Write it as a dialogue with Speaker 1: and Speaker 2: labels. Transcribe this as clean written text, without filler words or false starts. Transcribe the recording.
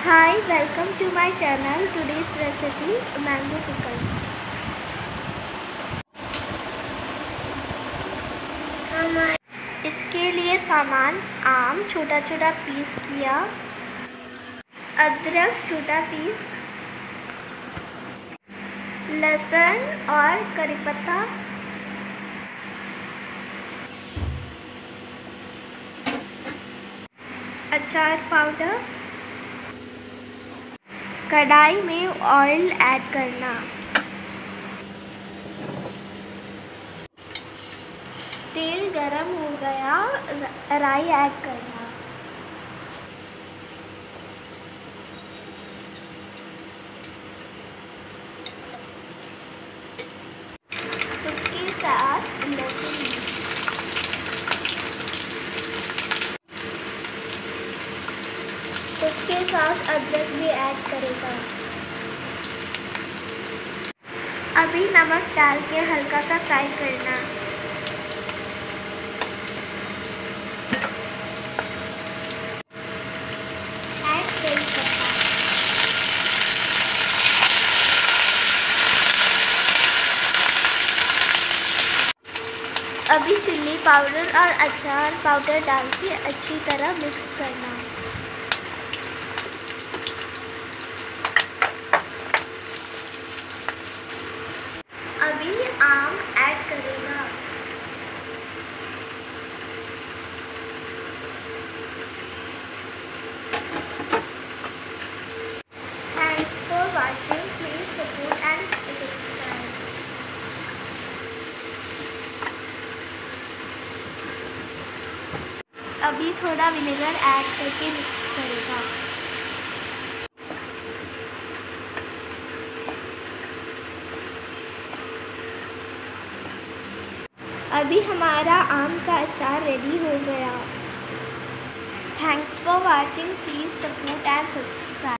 Speaker 1: Hi, welcome to my channel. Today's recipe mango pickle. इसके लिए सामान आम छोटा छोटा पीस किया, अदरक छोटा पीस, लहसुन और करी पत्ता, अचार पाउडर। कढ़ाई में ऑयल ऐड करना, तेल गरम हो गया, राई ऐड करना, उसके साथ लहसुन, उसके साथ अदरक भी ऐड करेगा। अभी नमक डाल के हल्का सा फ्राई करना। ऐड करी पत्ता, अभी चिल्ली पाउडर और अचार पाउडर डाल के अच्छी तरह मिक्स करना। अभी आम ऐड करेगा। Thanks for watching. Please support and subscribe. अभी थोड़ा विनेगर ऐड करके मिक्स करेगा। अभी हमारा आम का अचार रेडी हो गया। Thanks for watching. Please support and subscribe.